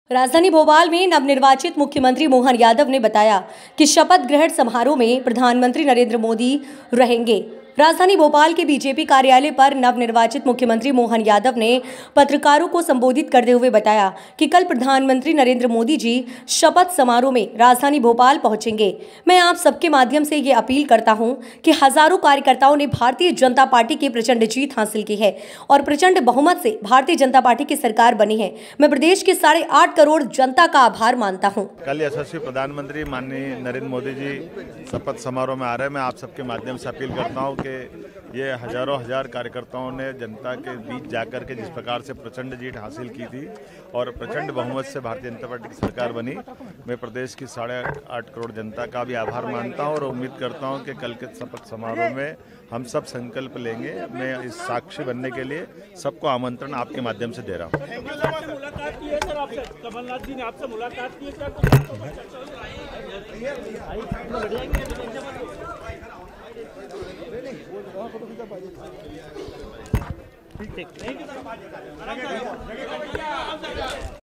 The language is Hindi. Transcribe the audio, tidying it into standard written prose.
राजधानी भोपाल में नवनिर्वाचित मुख्यमंत्री मोहन यादव ने बताया कि शपथ ग्रहण समारोह में प्रधानमंत्री नरेंद्र मोदी रहेंगे। राजधानी भोपाल के बीजेपी कार्यालय पर नवनिर्वाचित मुख्यमंत्री मोहन यादव ने पत्रकारों को संबोधित करते हुए बताया कि कल प्रधानमंत्री नरेंद्र मोदी जी शपथ समारोह में राजधानी भोपाल पहुंचेंगे। मैं आप सबके माध्यम से ये अपील करता हूं कि हजारों कार्यकर्ताओं ने भारतीय जनता पार्टी की प्रचंड जीत हासिल की है और प्रचंड बहुमत से भारतीय जनता पार्टी की सरकार बनी है। मैं प्रदेश के 8.5 करोड़ जनता का आभार मानता हूँ। कल यशस्वी प्रधानमंत्री माननीय नरेंद्र मोदी जी शपथ समारोह में आ रहे हैं। मैं आप सबके माध्यम से अपील करता हूं कि ये हजारों हजार कार्यकर्ताओं ने जनता के बीच जाकर के जिस प्रकार से प्रचंड जीत हासिल की थी और प्रचंड बहुमत से भारतीय जनता पार्टी की सरकार बनी, मैं प्रदेश की 8.5 करोड़ जनता का भी आभार मानता हूं और उम्मीद करता हूं कि कल के शपथ समारोह में हम सब संकल्प लेंगे। मैं इस साक्षी बनने के लिए सबको आमंत्रण आपके माध्यम से दे रहा हूं। कमलनाथ जी ने आपसे मुलाकात की है क्या? ठीक।